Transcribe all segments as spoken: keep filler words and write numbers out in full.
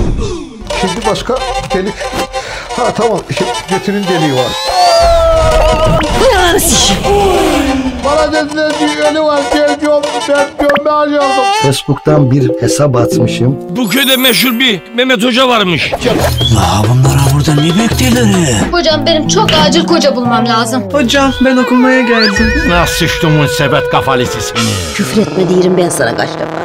Şimdi başka delik. Ha tamam, şimdi götünün deliği var. Bana dediler düğünü var, gelmiyorum, ben gömme alıyordum. Facebook'tan bir hesap atmışım. Bu köyde meşhur bir Mehmet Hoca varmış. La bunlara burada ne bekliyorlar? Hocam benim çok acil koca bulmam lazım. Hocam ben okumaya geldim. Nasıl sıçtımın sepet kafalısı seni. Küfretme diyelim ben sana kaç defa.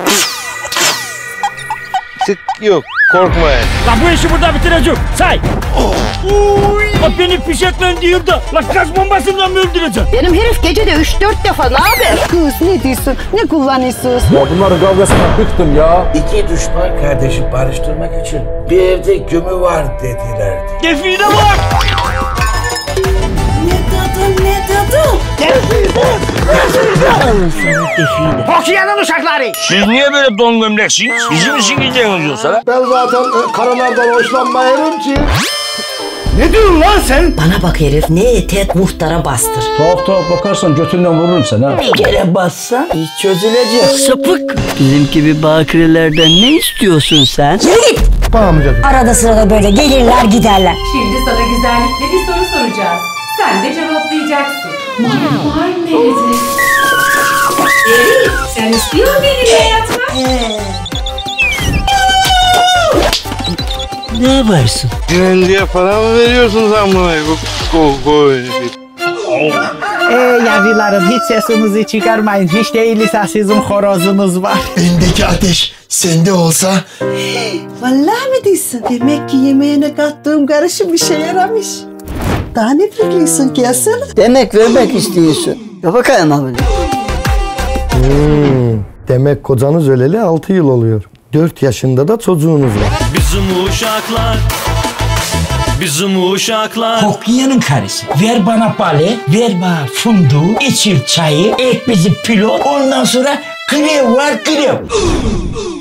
Sık yok, korkmayın. La bu işi burada bitireceğim. Say. Oh. La beni fişeklen diyor da. La gaz bombasından mı öldüreceğim? Benim herif gecede üç dört defa ne haber? Kız ne diyorsun? Ne kullanıyorsunuz? Ya bunların kavgasına bıktım ya. İki düşman kardeşi barıştırmak için bir evde gömü var dedilerdi. Define var. Ne dedim ne dedim? Hokiyanın uşakları. Siz niye böyle don gömleksiniz? Bizim için gideceğiniz yoksa? Ben zaten e, karılardan hoşlanmayarım ki. Ne diyorsun lan sen? Bana bak herif ne etet muhtara bastır. Tuhaf tuhaf bakarsan götünden vururum seni ha. Bir kere bassan hiç çözülecek. Sapık. Bizim gibi bakirelerden ne istiyorsun sen? Tamam canım. Arada sırada böyle gelirler giderler. Şimdi sana güzellikle bir soru soracağız. Sen de cevaplayacaksın. Var nerede? Eri, sen istiyor benimle yatmak? Ne yaparsın? Güvenceye para mı veriyorsun sen buna? Ey yavrularım hiç sesinizi çıkarmayın. Hiç değilse sizin horozunuz var. Bendeki ateş sende olsa... Vallahi mi diyorsun? Demek ki yemeğine kattığım karışım bir şey yaramış. Daha ne bekliyorsun ki yasana? Demek vermek istiyorsun. Ya bakayım abi. Hmm, demek kocanız öleli altı yıl oluyor. Dört yaşında da çocuğunuz var. Bizim uşaklar. Bizim uşaklar. Hokiyanın karısı. Ver bana bale, ver bana funduğu, içir çayı, ek bizi pilot. Ondan sonra grev var grev.